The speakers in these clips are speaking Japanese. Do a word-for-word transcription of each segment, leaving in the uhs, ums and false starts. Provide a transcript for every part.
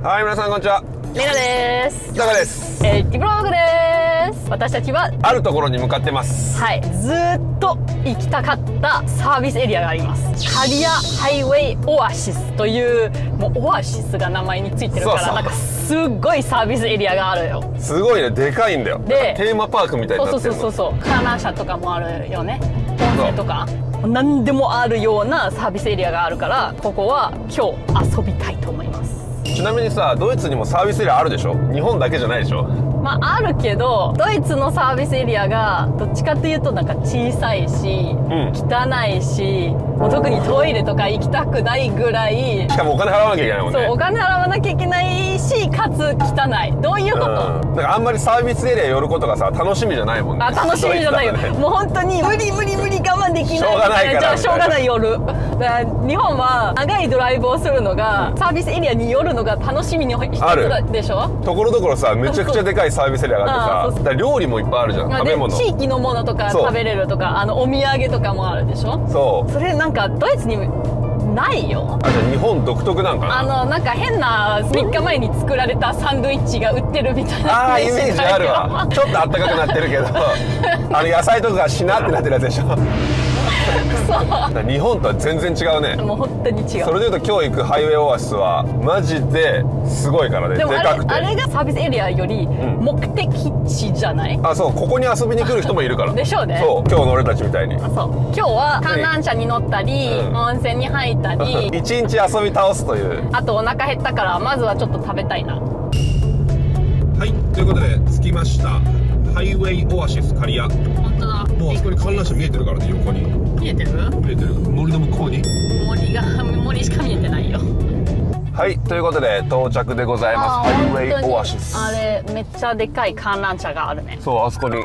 はい、皆さんこんにちは。 レナです。 ダカです。 えー、ティブログです。私たちはあるところに向かってます。 はい、ずーっと行きたかったサービスエリアがあります。カリアハイウェイオアシスという、もうオアシスが名前についてるから、そうそう、なんかすっごいサービスエリアがあるよ。すごいね、でかいんだよ。で、テーマパークみたいになってるの。そうそうそうそう、観覧車とかもあるよね。温泉とか何でもあるようなサービスエリアがあるから、ここは今日遊びたいと思います。ちなみにさ、ドイツにもサービスエリアあるでしょ。日本だけじゃないでしょ。 まああるけど、ドイツのサービスエリアがどっちかっていうとなんか小さいし、うん、汚いし、もう特にトイレとか行きたくないぐらい。 しかもお金払わなきゃいけないもんね。 そう、お金払わなきゃいけないし、かつ汚い。どういうこと？うん、 だからあんまりサービスエリア寄ることがさ、楽しみじゃないもんね。 あ、楽しみじゃないよ。ね、もう本当に無理無理無理我慢できない。 しょうがないから。 じゃあしょうがない夜。だから日本は長いドライブをするのが、うん、サービスエリアに寄るのが楽しみに一つでしょ。 ところどころさ、めちゃくちゃでかいサービスエリアがあってさ、だから料理もいっぱいあるじゃん。食べ物。地域のものとか食べれるとか、あのお土産とかもあるでしょ。そう。それなんかドイツにないよ。あ、じゃあ日本独特なんかな。 あのなんか変なみっかまえに作られたサンドイッチが売ってるみたいな。 ああ、イメージあるわ。ちょっとあったかくなってるけど、あの野菜とかがしなってなってるやつでしょ。そう。日本とは全然違うね。 もう本当に違う。 それでいうと今日行くハイウェイオアシスはマジですごいからね。でもあれ、でかくて、 あれがサービスエリアより目的地じゃない？ うん、あ、そう、ここに遊びに来る人もいるから。 でしょうね。そう、 今日の俺たちみたいに。 そう、今日は観覧車に乗ったり、うん、温泉に入ったり一日遊び倒すという。 あとお腹減ったからまずはちょっと食べたいな。 はい、ということで着きました。ハイウェイオアシスカリア。 本当だ。 もうあそこに観覧車見えてるからね、横に。 見えてる？ 見えてる。森の向こうに。 森が森しか見えてないよ。 はい、ということで到着でございます。ハイウェイオアシス。 あれめっちゃでかい観覧車があるね。 そう、あそこに。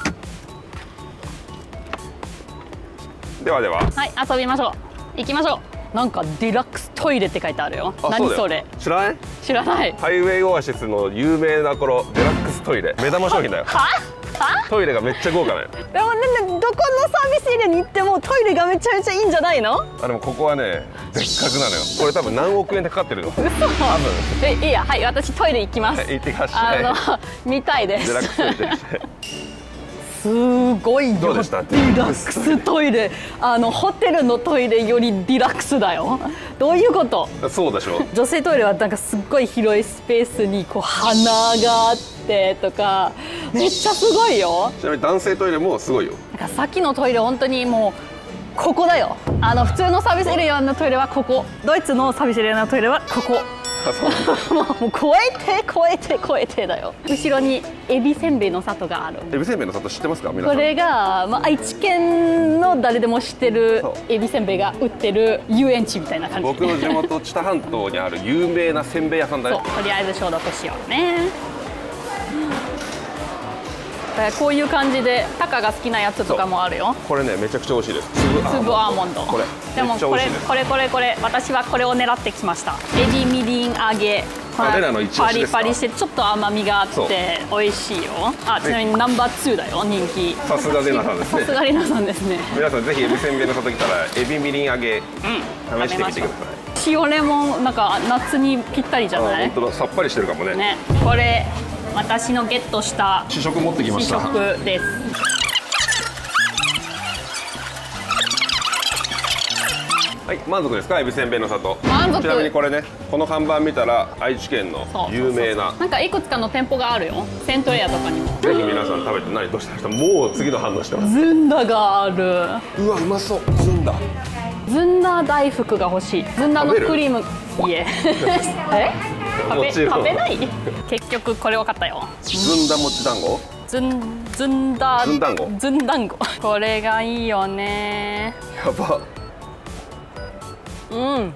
ではでは。 はい、遊びましょう。行きましょう。なんかデラックストイレって書いてあるよ。何それ？知らない？知らない。 ハイウェイオアシスの有名なこのデラックストイレ、目玉商品だよ。は？トイレがめっちゃ豪華だよ。 でもね、どこのサービスエリアに行ってもトイレがめちゃめちゃいいんじゃないの？あ、 でもここはね、別格なのよ。これ多分何億円でかかってるの。嘘。多分。 え、いいや、はい、私トイレ行きます。 はい、行ってきました。 あの見たいです。 デラックストイレ。 すごいよ。 どうでした？ デラックストイレ。あのホテルのトイレよりデラックスだよ。どういうこと？ そうでしょ。 女性トイレはなんかすっごい広いスペースにこう花があってとか、めっちゃすごいよ。 ちなみに男性トイレもすごいよ。なんかさっきのトイレ本当にもうここだよ。あの普通のサービスエリアのトイレはここ。ドイツのサービスエリアのトイレはここ。もう超えて超えて超えてだよ。後ろにエビせんべいの里がある。 エビせんべいの里知ってますか皆さん？ これが、まあ、愛知県の誰でも知ってるエビせんべいが売ってる遊園地みたいな感じ。 僕の地元知多半島にある有名なせんべい屋さんだね。 そう、とりあえず消毒しようね。こういう感じでタカが好きなやつとかもあるよ。これね、めちゃくちゃ美味しいです。 粒アーモンド。 これでもこれこれこれこれ私はこれを狙ってきました。エビみりん揚げ。 パリパリしてちょっと甘みがあって美味しいよ。あ、ちなみにナンバーツーだよ、人気。 さすがレナさんですね。 さすがレナさんですね。 皆さんぜひエビせんべいの里来たらエビみりん揚げ、うん、試してみてください。 塩レモンなんか夏にぴったりじゃない？ 本当だ、さっぱりしてるかもね。 ね、これ私のゲットした試食持ってきました。 試食です。 はい、満足ですか？エビせんべいの里。 満足。 ちなみにこれね、この看板見たら愛知県の有名ななんかいくつかの店舗があるよ。セントエアとかにも。 ぜひ皆さん食べて。何どうした人？もう次の反応してます。 ずんだがある。 うわ、うまそう。ずんだ。 ずんだ大福が欲しい。ずんだのクリーム。いえ。え？食べ食べない？結局これ分かったよ。 ずんだ餅団子？ ずんずんだずん団子。 ずん団子。これがいいよね。 やば。 うん、うん、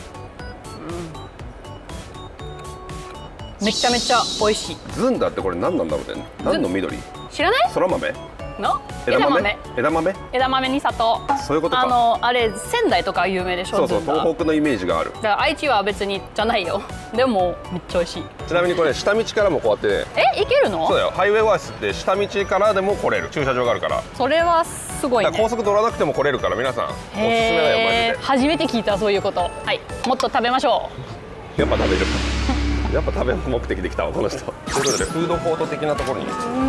めちゃめちゃ美味しい。 ずんだってこれ何なんだろうね。何の緑？ 知らない？ そら豆の枝豆？枝豆？ 枝豆に砂糖。 そういうことか。 あのあれ仙台とか有名でしょ。 そうそう、東北のイメージがある。 だから愛知は別にじゃないよ。でもめっちゃ美味しい。 ちなみにこれ下道からもこうやって。 え、行けるの？ そうだよ。ハイウェイオアシスって下道からでも来れる駐車場があるから。 それはすごいね。 高速乗らなくても来れるから皆さんおすすめだよマジで。 初めて聞いたそういうこと。はい、もっと食べましょう。やっぱ食べる。 やっぱ食べ目的で来たわこの人。ということでフードコート的なところに。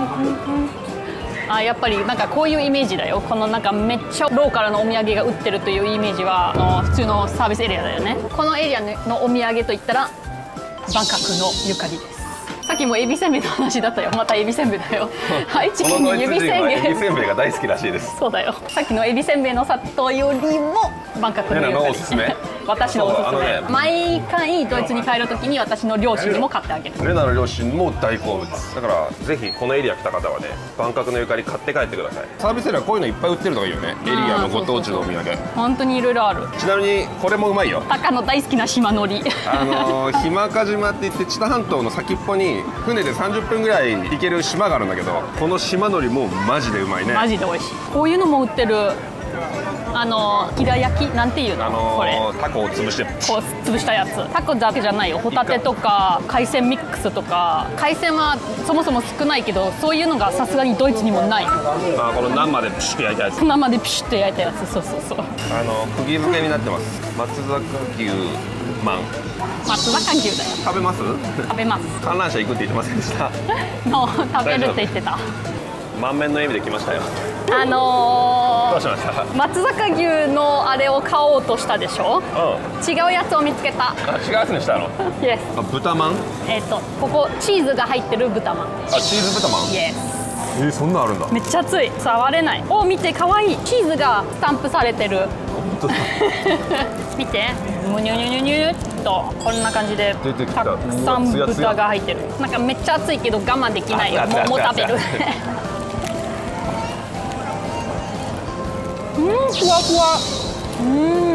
あ、やっぱりなんかこういうイメージだよ。このなんかめっちゃローカルのお土産が売ってるというイメージはあの普通のサービスエリアだよね。このエリアのお土産といったらバンコクのゆかりです。さっきもエビせんべいの話だったよ。またエビせんべいだよ。愛知県にエビせんべい。 エビせんべいが大好きらしいです。 そうだよ。さっきのエビせんべいの里よりもバンコクのゆかり。 おすすめ。 私のおすすめ。ね、毎回ドイツに帰るときに私の両親にも買ってあげる。 レナの両親も大好物。だからぜひこのエリア来た方はね、バンコクのゆかり買って帰ってください。サービスエリアこういうのいっぱい売ってるのがいいよね。エリアのご当地のお土産。 本当にいろいろある。 ちなみにこれもうまいよ。 タカの大好きな島のり。 あのー、日間賀島って言って知多半島の先っぽに船でさんじゅっぷんぐらい行ける島があるんだけど、この島のりもマジでうまいね。 マジで美味しい。こういうのも売ってる。あのひら焼きなんていうの、 あのー、 これタコを潰してこう潰したやつ。タコだけじゃないよ。ホタテとか海鮮ミックスとか。海鮮はそもそも少ないけど、そういうのがさすがにドイツにもない。 あ、この生でピシッと焼いたやつ。 生でピシッと焼いたやつ。そうそうそう。 あの釘付けになってます。松坂牛マン。 松坂牛だよ。 食べます？ 食べます。 観覧車行くって言ってませんでした？ もう食べるって言ってた。 満面の笑みで来ましたよ。 あのー、 どうしました？ 松坂牛のあれを買おうとしたでしょ。うん、違うやつを見つけた。 あ、違うやつにしたの？ イエス。 あ、豚まん？ えっとここチーズが入ってる豚まん。 あ、チーズ豚まん？ イエス。 えー、そんなんあるんだ。 めっちゃ熱い。触れない。お、見て、可愛い。チーズがスタンプされてる。 本当だ。 見て、むにゅにゅにゅにゅっとこんな感じでたくさん豚が入ってる。なんかめっちゃ熱いけど我慢できないよ。もうもう食べる。うん、ふわふわ。うん。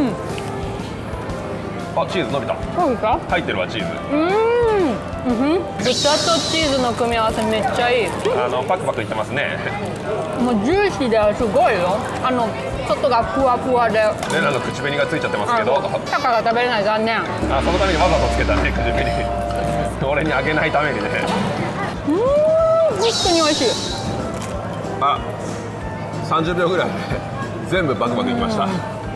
あ、チーズ伸びた。 そうですか？ 入ってるわ、チーズ。 うん。うん。豚とチーズの組み合わせめっちゃいい。 あのパクパクいってますね。 もうジューシーですごいよ。あの外がふわふわで。 レナの口紅がついちゃってますけど。 タカが食べれない、残念。 あ、そのためにわざとつけたね、口紅。俺にあげないためにね。 うん、本当に美味しい。 あ、さんじゅうびょうぐらいで全部バクバクいきました。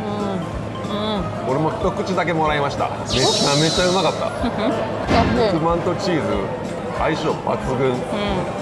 俺も一口だけもらいました。めちゃめちゃうまかった。肉まんとチーズ相性抜群。うん、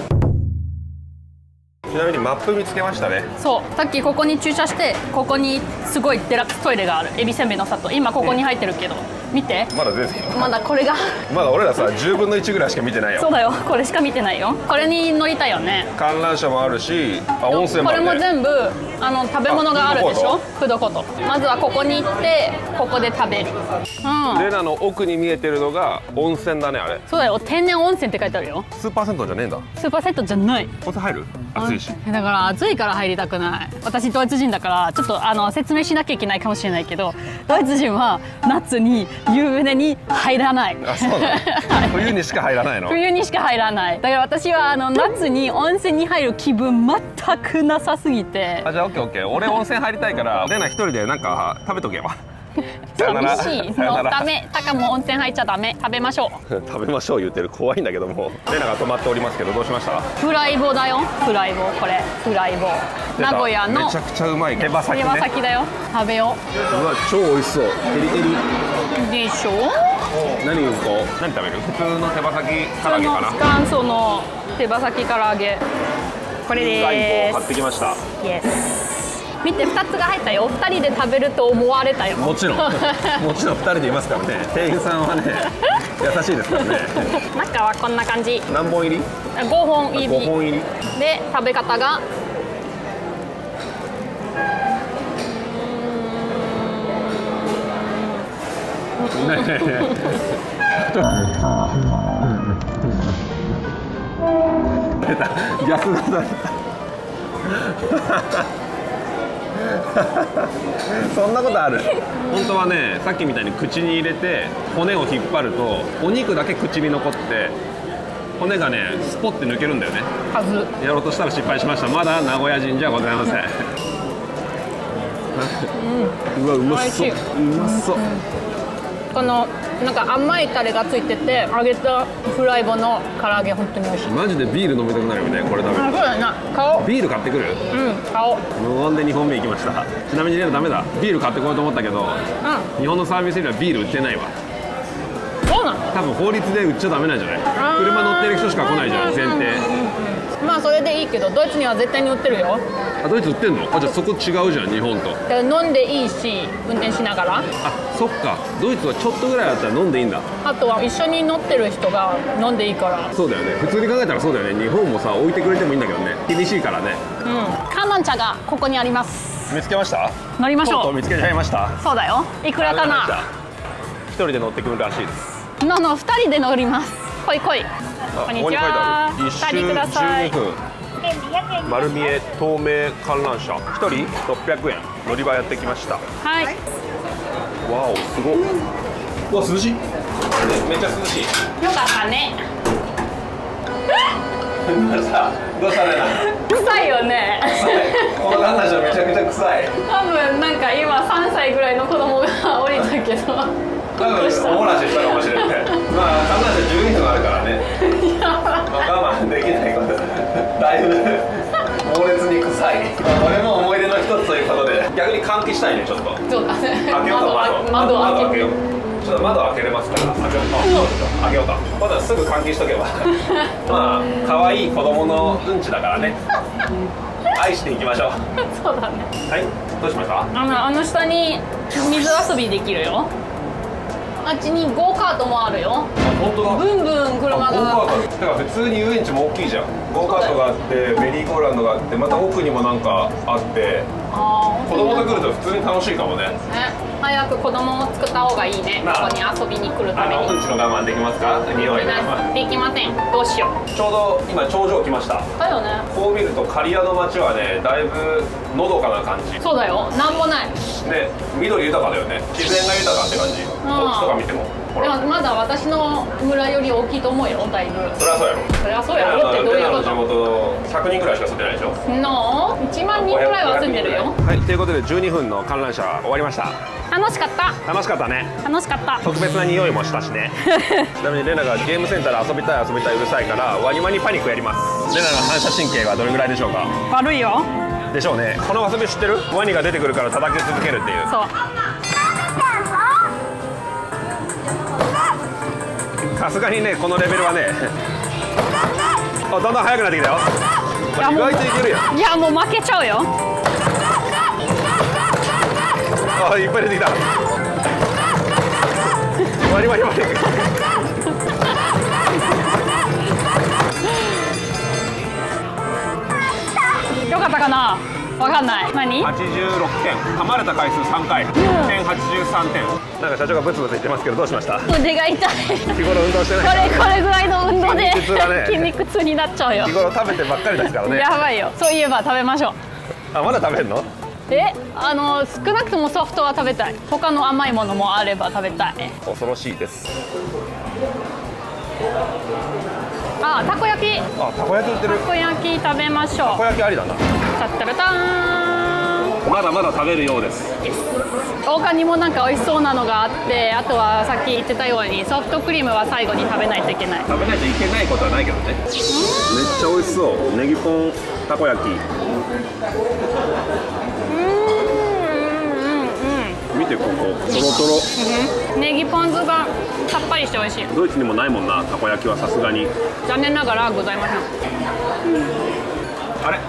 ちなみにマップ見つけましたね。 そう、さっきここに駐車してここにすごいデラックストイレがある。エビせんべいの里、今ここに入ってるけど、見て。 まだ全然まだこれがまだ俺らさじゅうぶんのいちぐらいしか見てないよ。 そうだよ、これしか見てないよ。これに乗りたいよね。 観覧車もあるし、あ、温泉もあるね。 これも全部あの食べ物があるでしょ。フードコート。まずはここに行ってここで食べる。 うん、レナの奥に見えてるのが温泉だね。あれそうだよ、天然温泉って書いてあるよ。 スーパー銭湯じゃねえんだ。 スーパー銭湯じゃない。 温泉入る？暑いし。 だから暑いから入りたくない。私ドイツ人だからちょっとあの説明しなきゃいけないかもしれないけど、ドイツ人は夏に湯船に入らない。 あ、そうなの。冬にしか入らないの？冬にしか入らない。だから私はあの夏に温泉に入る気分全くなさすぎて。 あ、じゃあオッケーオッケー。俺温泉入りたいからレナ一人でなんか食べとけば。 寂しいのため。タカも温泉入っちゃダメ。食べましょう。 食べましょう言ってる。怖いんだけども。レナが泊まっておりますけど、どうしました？ フライボだよ。フライボ、これフライボ。名古屋のめちゃくちゃうまい手羽先ね。 手羽先だよ。食べよう。うわ、超美味しそう。エリエリでしょ。 何うんこ？何食べる？普通の手羽先唐揚げかな。 元祖の手羽先唐揚げ。これです。 買ってきました。 イエス。見て、ふたつが入ったよ。ふたりで食べると思われたよ。 もちろんもちろんふたりでいますからね。店員さんはね優しいですからね。 中はこんな感じ。 何本入り？ ごほん入り。 ごほん入りで、食べ方がねえねえ出た、逆が出た。そんなことある？本当はね、さっきみたいに口に入れて骨を引っ張るとお肉だけ口に残って骨がねスポッて抜けるんだよね。 はずやろうとしたら失敗しました。まだ名古屋人じゃございません。うん、うわ、うまそう。うまそう。 このなんか甘いタレがついてて、揚げたフライボの唐揚げ本当に美味しい。マジでビール飲みたくなるよね、これ食べる。 あ、そうだな。買おう。 ビール買ってくる？ うん、買おう。 無言でにほんめ行きました。ちなみにね、ダメだ。ビール買ってこようと思ったけど、うん、日本のサービスエリアはビール売ってないわ。 そうなの？ 多分法律で売っちゃダメなんじゃない？車乗ってる人しか来ないじゃん、前提。 まあそれでいいけど、ドイツには絶対に売ってるよ。 あ、ドイツ売ってんの？あ、じゃあそこ違うじゃん、日本と。 だから飲んでいいし、運転しながら。 あ、そっか、ドイツはちょっとぐらいだったら飲んでいいんだ。 あとは一緒に乗ってる人が飲んでいいから。 そうだよね、普通に考えたらそうだよね。日本もさ、置いてくれてもいいんだけどね、厳しいからね。 うん、カーマン茶がここにあります。 見つけました？ 乗りましょう。 とうとう見つけちゃいました。 そうだよ。いくらかな？ 一人で乗ってくるらしいです。 のの二人で乗ります。来い来い。こんにちは。 一周ください。 じゅうにふん。丸見え透明観覧車。一人ろっぴゃくえん。乗り場やってきました。 はい。 わお、すごい。うわ、涼しい。めっちゃ涼しい。 よかったね。 どうしたどうしたね。 臭いよね。 この観覧車めちゃくちゃ臭い。 多分なんか今さんさいぐらいの子供が降りたけど。 多分おもらししたかもしれない。まあ観覧車じゅうにふんあるからね。まあ我慢できないことだいぶ猛烈に臭い。まあ俺の思い出の一つということで、逆に換気したいね、ちょっと。 そうだね。 開けようか、窓窓窓開けよう。ちょっと窓開けれますから、開けようか。開けようか。まだすぐ換気しとけば。まあ可愛い子供のうんちだからね。愛していきましょう。 そうだね。 はい、どうしました？ あのあの下に水遊びできるよ。あっちにゴーカートもあるよ。 本当だ。 ブンブン車が。 ゴーカート。だから普通に遊園地も大きいじゃん。ゴーカートがあって、メリーゴーランドがあって、また奥にもなんかあって。 ああ。 子供と来ると普通に楽しいかもね。 ね、早く子供を作った方がいいね。ここに遊びに来るために。 あのうんちの我慢できますか？匂いの我慢。 できません。どうしよう。 ちょうど今頂上来ました。 だよね。 こう見ると刈谷の街はね、だいぶのどかな感じ。 そうだよ。なんもない。 ね、緑豊かだよね。自然が豊かって感じ。こっちとか見ても。ほら。 でもまだ私の村より大きいと思うよ。だいぶ。 そりゃそうやろ。 そりゃそうやろってどういうこと？ 地元ひゃくにんぐらいしか住んでないでしょ。 のいちまんにんぐらいは住んでるよ。 はい、ということでじゅうにふんの観覧車終わりました。 楽しかった。 楽しかったね。 楽しかった。 特別な匂いもしたしね。ちなみにレナがゲームセンターで遊びたい遊びたいうるさいからワニワニパニックやります。レナの反射神経はどれぐらいでしょうか？ 悪いよ。 でしょうね。この遊び知ってる？ワニが出てくるから叩き続けるっていう。 そう。 さすがにね、このレベルはねあ、だんだん速くなってきたよ。意外といけるやん。 いや、もう負けちゃうよ。 あ、いっぱい出てきた。ワニワニワニよかったかな。わかんない。何？ はちじゅうろっけん、噛まれた回数さんかい、点はちじゅうさんてん。なんか社長がブツブツ言ってますけど、どうしました？ 腕が痛い。 日頃運動してない。 これこれぐらいの運動で筋肉痛だね。 筋肉痛になっちゃうよ。 日頃食べてばっかりですからね。 やばいよ。そういえば食べましょう。 あ、まだ食べるの？ え、あの少なくともソフトは食べたい。他の甘いものもあれば食べたい。 恐ろしいです。 あ、たこ焼き。 あ、たこ焼き売ってる。 たこ焼き食べましょう。 たこ焼きありだな。 タッタラターン。 まだまだ食べるようです。 他にもなんか美味しそうなのがあって、あとはさっき言ってたようにソフトクリームは最後に食べないといけない。 食べないといけないことはないけどね。めっちゃ美味しそう。ネギポンたこ焼き。見てここ、トロトロ。 ネギポン酢がさっぱりして美味しい。 ドイツにもないもんな、たこ焼きはさすがに。 残念ながらございません。 あれ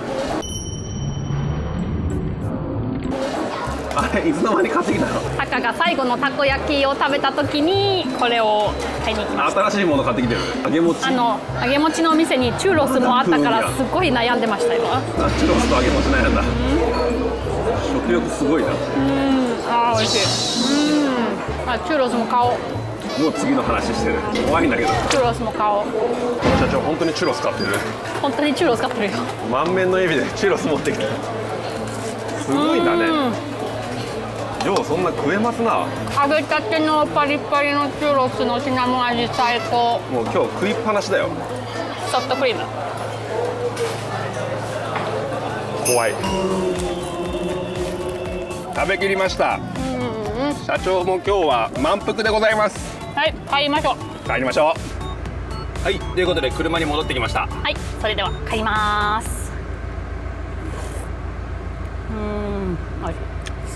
あれ、いつの間に買ってきたの？ タカが最後のたこ焼きを食べた時にこれを買いに行きました。 新しいもの買ってきてる。揚げ餅。 あの揚げ餅のお店にチューロスもあったからすごい悩んでましたよ。 チュロスと揚げ餅悩んだ。食欲すごいな。 うん、あー美味しい。うん、あ、チューロスも買おう。 もう次の話してる。怖いんだけど。 チューロスも買おう。 社長本当にチュロス買ってる？ 本当にチューロス買ってるよ。 満面の笑みでチュロス持ってきて。すごいんだね。ようそんな食えますな。 揚げたてのパリパリのチューロスのシナモン味最高。 もう今日食いっぱなしだよ。 ソフトクリーム。 怖い。食べきりました。 うんうん、 社長も今日は満腹でございます。 はい、帰りましょう。 帰りましょう。はい、ということで車に戻ってきました。 はい、それでは帰ります。うん、おいしい。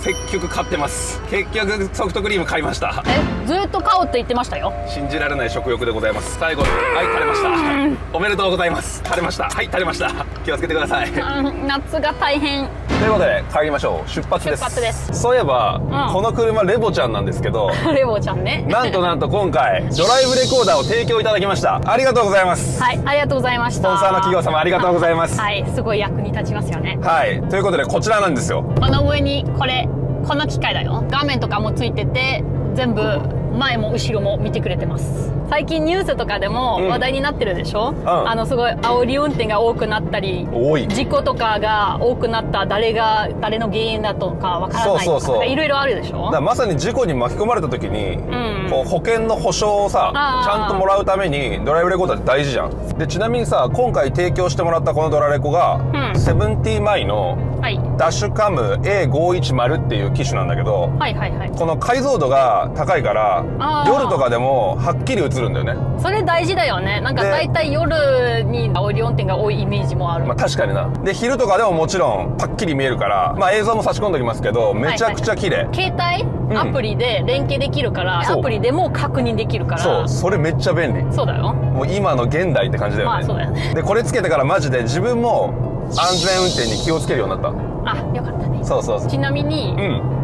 結局買ってます。結局ソフトクリーム買いました。 え、ずっと買うって言ってましたよ。 信じられない食欲でございます。最後、はい垂れました。おめでとうございます。垂れました。はい垂れました。気をつけてください。 夏が大変。 ということで帰りましょう。出発です。 出発です。 そういえば、 うん、 この車レボちゃんなんですけどレボちゃんね。 なんとなんと今回ドライブレコーダーを提供いただきました。ありがとうございます。 はい、ありがとうございました。 スポンサーの企業様ありがとうございます。 はい、すごい役に立ちますよね。 はい、ということでこちらなんですよ。 この上にこれこの機械だよ。画面とかもついてて全部前も後ろも見てくれてます。最近ニュースとかでも話題になってるでしょ、うん、あのすごい煽り運転が多くなったり、多い事故とかが多くなった、誰が誰の原因だとかわからないとかいろいろあるでしょ。 だからまさに事故に巻き込まれた時に、うん、こう保険の保証をさちゃんともらうためにドライブレコーダーって大事じゃん。でちなみにさ今回提供してもらったこのドラレコが、うん、セブンティーマイのダッシュカム エーごひゃくじゅう っていう機種なんだけど、はいはいはい、この解像度が高いから夜とかでもはっきり映るんだよね。 それ大事だよね。なんか大体夜に煽り運転が多いイメージもある。 まあ確かにな。で昼とかでももちろんはっきり見えるから、まあ映像も差し込んでおきますけどめちゃくちゃ綺麗、はいはい、 携帯アプリで連携できるから、うん、アプリでも確認できるから。 そうそれめっちゃ便利。 そうだよ。 もう今の現代って感じだよね。 まあそうだよね。 でこれつけてからマジで自分も安全運転に気をつけるようになった。 あ、よかったね。 そうそうそう。 ちなみに、うん、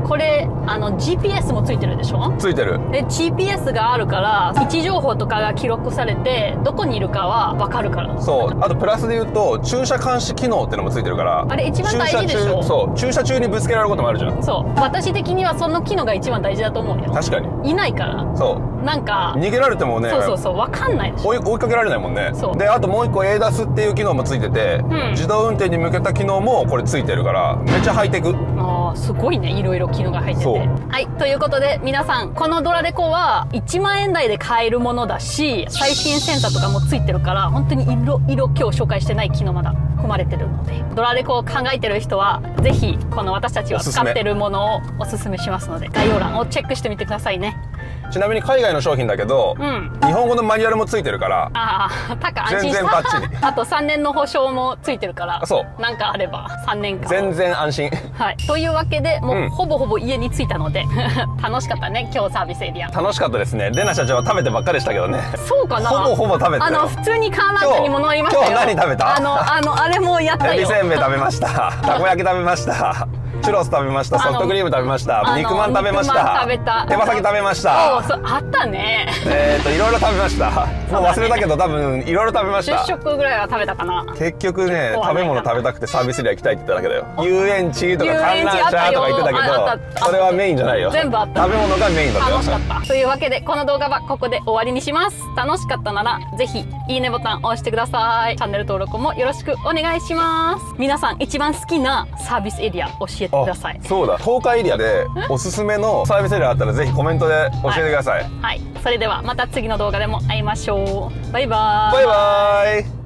これあの ジーピーエス もついてるでしょ。 ついてる。 で ジーピーエス があるから位置情報とかが記録されてどこにいるかは分かるから。 そう。あとプラスで言うと駐車監視機能ってのもついてるから、 あれ一番大事でしょ。 そう駐車中にぶつけられることもあるじゃん。 そう私的にはその機能が一番大事だと思うよ。 確かにいないから。そうなんか逃げられてもね、 そうそうそう分かんないでしょ。 追い、追いかけられないもんね。そうであともう一個 エーダス っていう機能もついてて、うん、自動運転に向けた機能もこれついてるからめっちゃハイテク。 ああすごいね、いろいろ機能が入ってて。はいということで皆さんこのドラレコはいちまんえん台で買えるものだし、最新センサーとかもついてるから本当にいろいろ今日紹介してない機能まだ含まれてるので、ドラレコを考えてる人はぜひこの私たちが使ってるものをおすすめしますので概要欄をチェックしてみてくださいね。 ちなみに海外の商品だけど、うん、日本語のマニュアルもついてるから、 ああ、たか安心した。全然バッチリ。あとさんねんの保証もついてるから、そう。なんかあればさんねんかん。 全然安心。 はい。というわけで、もう、うん、ほぼほぼ家に着いたので、楽しかったね、今日サービスエリア。 楽しかったですね。レナ社長は食べてばっかりでしたけどね。 そうかな。 ほぼほぼ食べてたよ。 あの、普通にカーナーカにも乗りましたよ。 今日何食べた？ あの、あの、あれもやったよ。 エビせんべい食べました。たこ焼き食べました。チュロス食べました。ソフトクリーム食べました。肉まん食べました。 食べた。 手羽先食べました。 そうそう、あったね。 えっといろいろ食べました。もう忘れたけど多分いろいろ食べました。 じゅっしょくぐらいは食べたかな。 結局ね食べ物食べたくてサービスエリア行きたいって言っただけだよ。遊園地とか観覧車とか言ってたけど、それはメインじゃないよ。 全部あった。 食べ物がメインだったよ。 楽しかった。というわけでこの動画はここで終わりにします。楽しかったならぜひいいねボタンを押してください。チャンネル登録もよろしくお願いします。皆さん一番好きなサービスエリア教えてください。 そうだ。東海エリアでおすすめのサービスエリアあったらぜひコメントで教えてください。 はい、はい、それではまた次の動画でも会いましょう。バイバーイ。 バイバーイ。